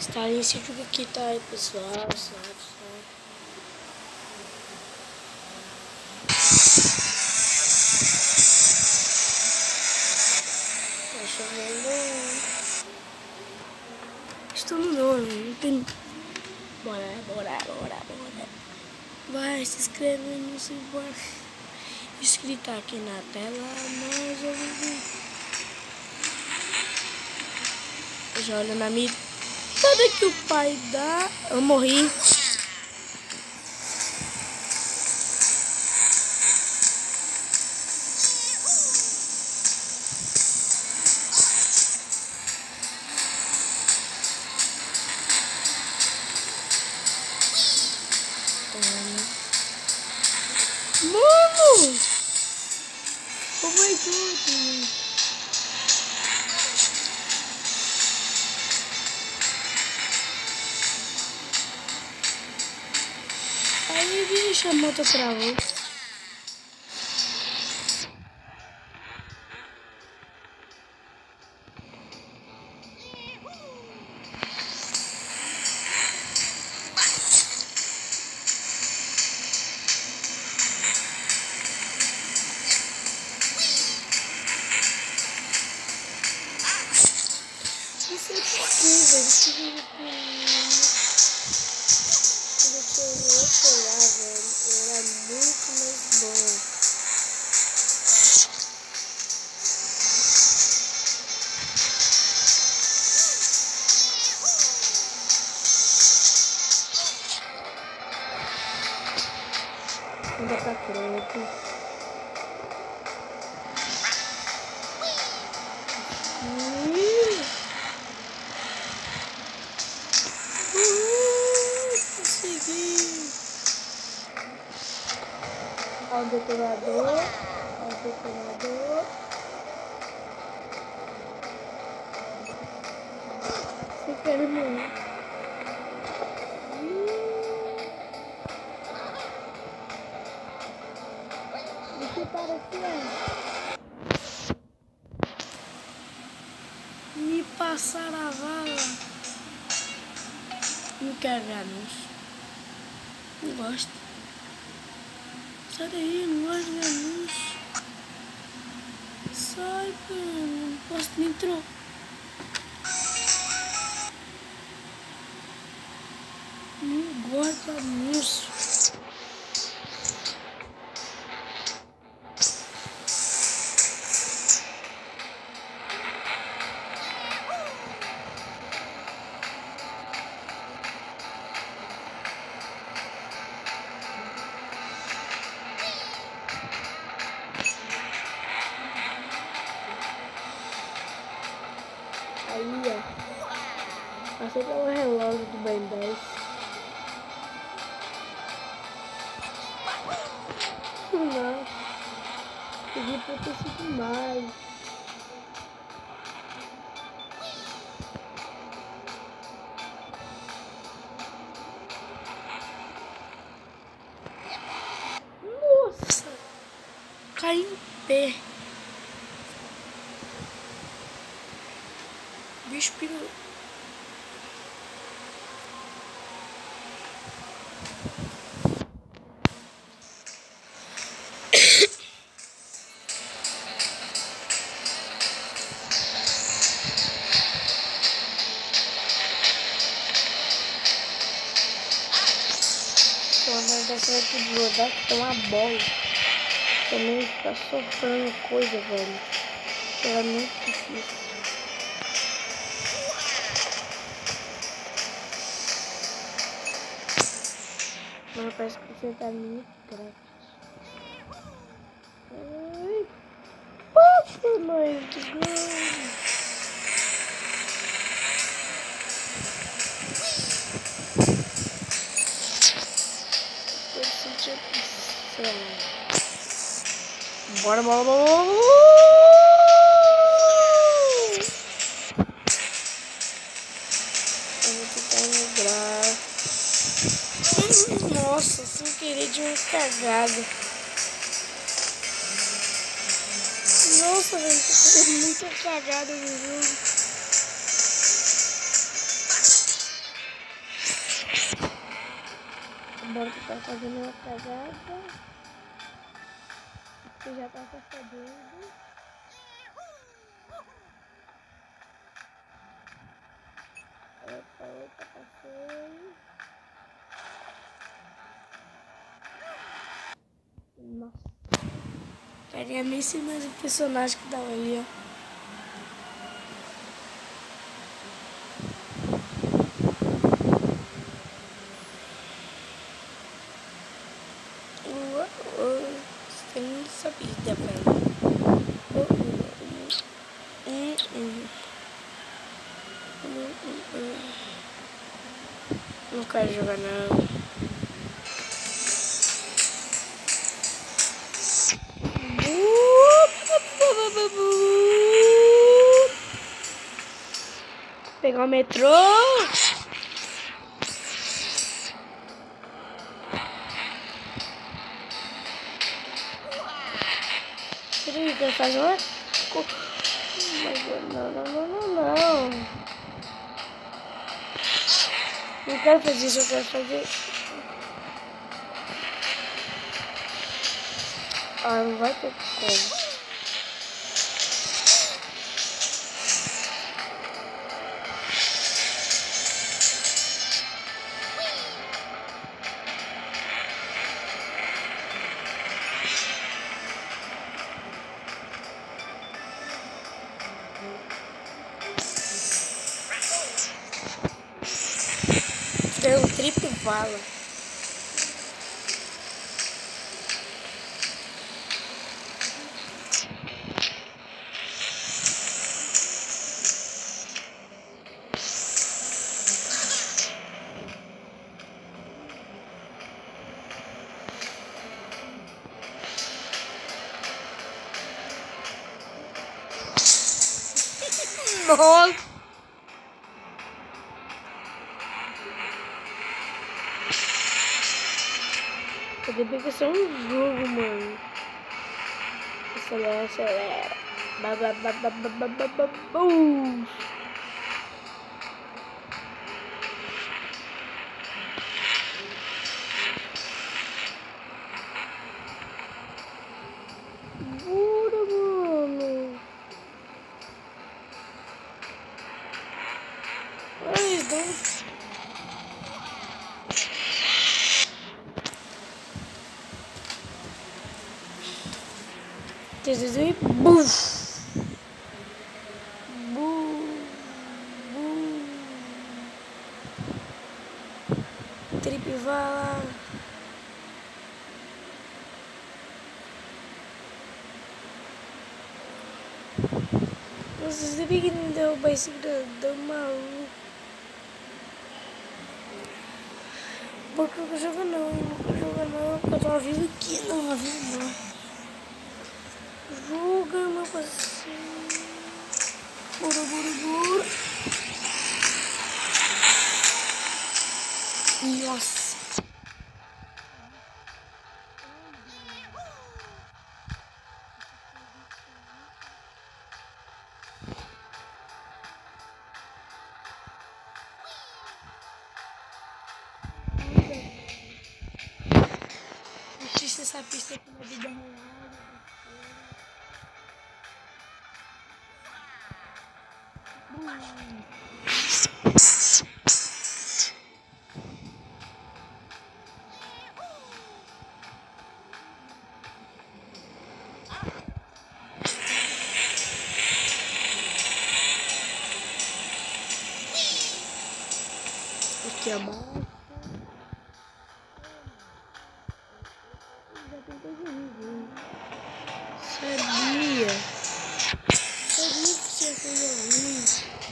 Está nesse jogo aqui, tá aí, pessoal. Tá chovendo. Estou no nono, não tem. Bora. Vai, se inscreve no seu inscrito aqui na tela, mas eu vou ver. Eu já olho na minha. Cadê que o pai dá? Eu morri. Mano! Oh my god! Aí, bicho, a moto travou. Não sei porquê, velho. Quando eu tinha outro celular, velho, era muito mais bom. Anda pra frente. Consegui! Ao detonador. Você quer morrer? Você para aqui, ó. Me passar a vala. Não quero ver anúncio. Não gosto. Sai daí, não gosto de anúncio. Sai, mano. Não posso nem trocar. Não gosto de anúncio. Aí, ó. Passei pelo relógio do Ben 10. Não. Podia ter sido mais. Nossa. Caí em pé. Bicho pirou. Da frente do rodar que tem uma bola. Também fica soprando coisa, velho. É muito difícil. Mas parece que você tá muito grátis. Ai, passa, mãe de gol. Bora. Eu vou tentar lembrar. Nossa, sem querer de uma cagada. Nossa, velho, tô fazendo muita cagada no jogo. Bora que tá fazendo uma cagada. Você já tá percebendo. Opa, passei. Nossa. Queria nem ser mais o personagem que tava ali, ó. Tem essa vida, velho. Não quero jogar, não. Pegar o metrô. Peraí, quero fazer uma... Não. Não quero fazer isso, eu quero fazer... Ah, não vai ter como. Deu um triplo vala. Nossa! Ainda bem que isso é um jogo, mano. Acelera. Bum. Bora, mano. Ai, Deus. Buf. Tripivala. Nossa, você que não derrubar esse grandão maluco. Porque eu não jogo não, porque eu tô ao vivo aqui, não, ao vivo não. Joga, meu parceiro. Bora. Nossa. Deixa essa pista aqui na vida real. Aqui abaixo. Já tem coisa ruim. Sabia que tinha coisa ruim.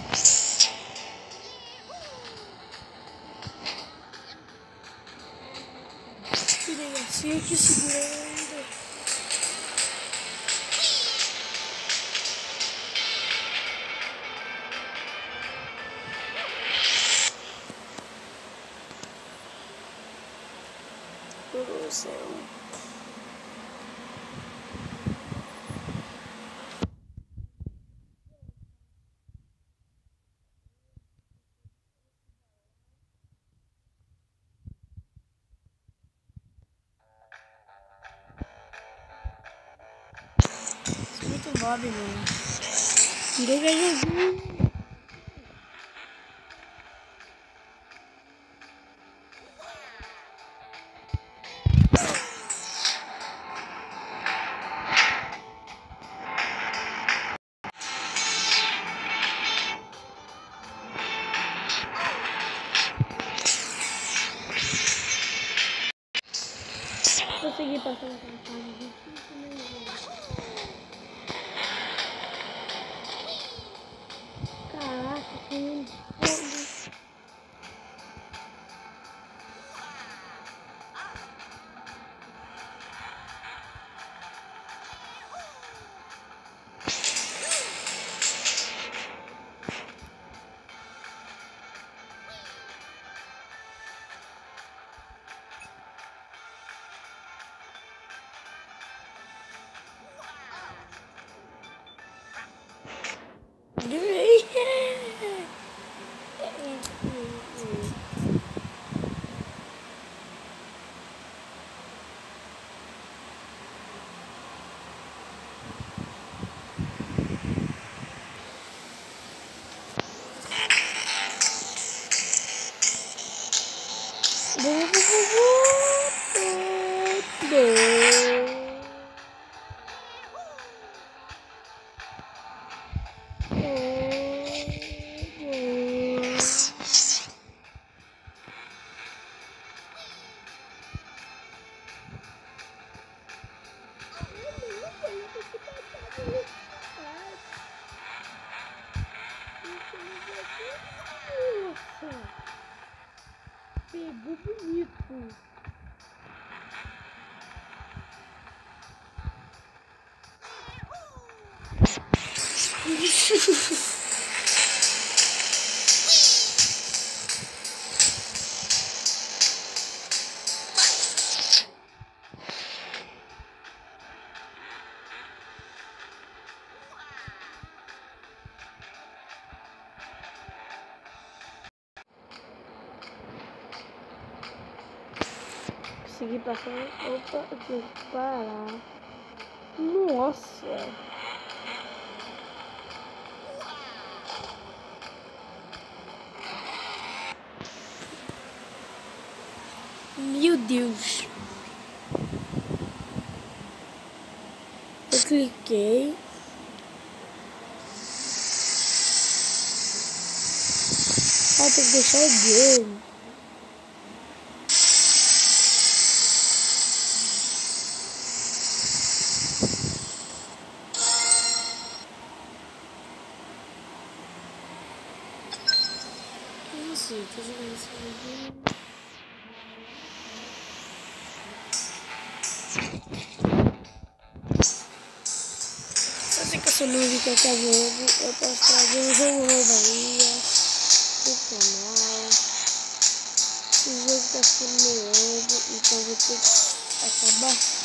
Que negocinho aqui segurando. Meu céu. muito mob, mano. Ninguém quer jogar. Consegui passar naquela fase. Caraca, que fogo. Pegou bonito. Consegui passar. Opa, eu tive que parar. Nossa! Meu Deus! Eu cliquei. Ah, tem que deixar o game. Isso, tô jogando esse joguinho. Só sei que eu sou novo em qualquer jogo. Eu posso trazer um jogo novo aí pro canal. Esse jogo tá ficando meio longo, então vou ter que acabar.